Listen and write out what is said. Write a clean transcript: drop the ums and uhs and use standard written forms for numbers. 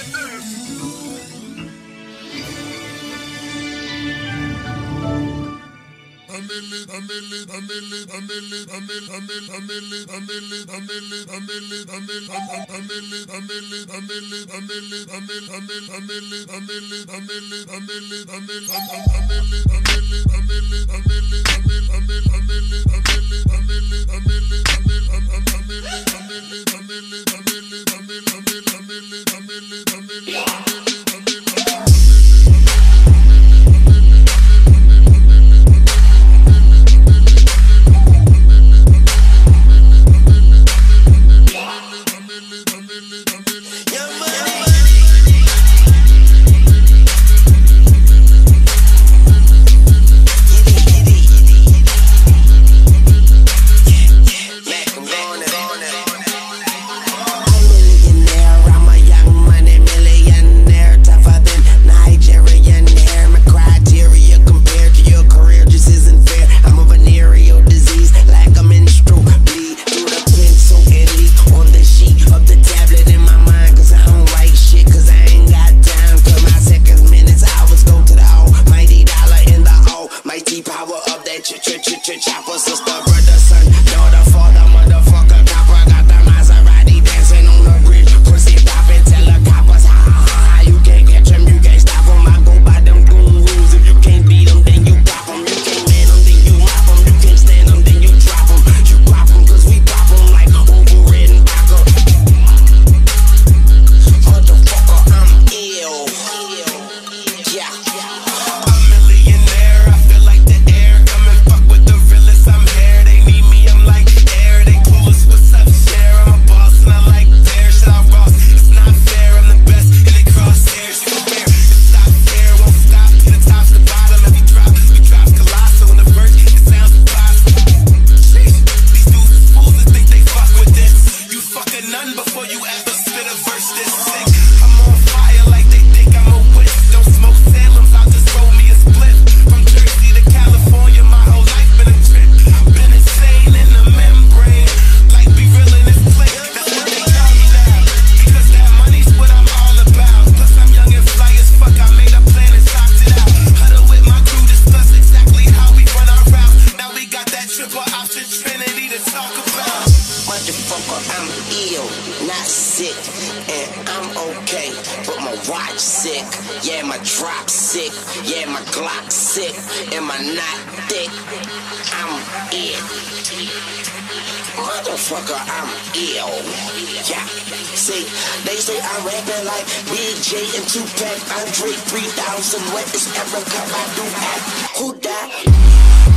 Chopper, sister, brother, son, daughter, father, motherfucker, copper. Got the Maserati dancing on the bridge. Pussy poppin', tell the coppers, ha ha ha. You can't catch them, you can't stop them. I go by them goon rules. If you can't beat them, then you pop them. You can't man them, then you mop them. You can't stand them, then you drop them. You pop them, cause we pop them like over red and vodka. Motherfucker, I'm ill. Yeah. Motherfucker, I'm ill, not sick, and I'm okay, but my watch sick, yeah, my drop sick, yeah, my Glock sick, and my knot thick, I'm ill. Motherfucker, I'm ill. Yeah, see, they say I'm rapping like Big J and Tupac, Andre 3000, what is Erica, I do act, who that?